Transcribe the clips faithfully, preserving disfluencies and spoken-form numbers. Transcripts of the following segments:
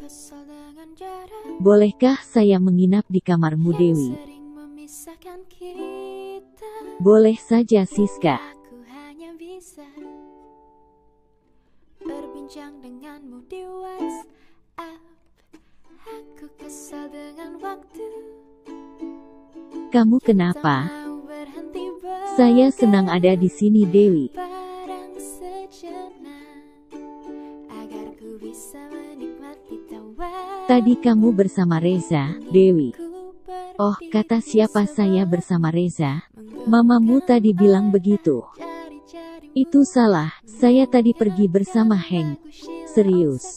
Bolehkah saya menginap di kamarmu, Dewi? Boleh saja, Siska. Berbincang denganmu di WhatsApp. Aku kesal dengan waktu. Kamu kenapa? Saya senang ada di sini, Dewi. Tadi kamu bersama Reza, Dewi. Oh, kata siapa saya bersama Reza? Mamamu tadi bilang begitu. Itu salah, saya tadi pergi bersama Hank. Serius.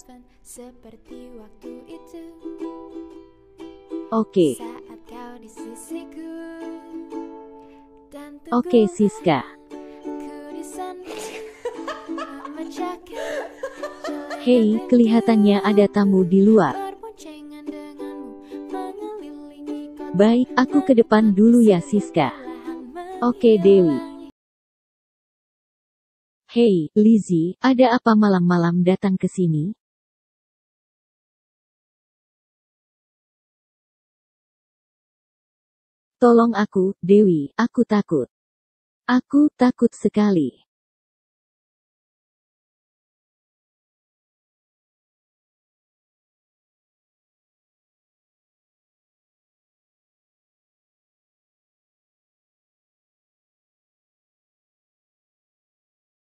Oke. Oke, Siska. Hei, kelihatannya ada tamu di luar. Baik, aku ke depan dulu ya, Siska. Oke, Dewi. Hei, Lizzie, ada apa malam-malam datang ke sini? Tolong aku, Dewi, aku takut. Aku takut sekali.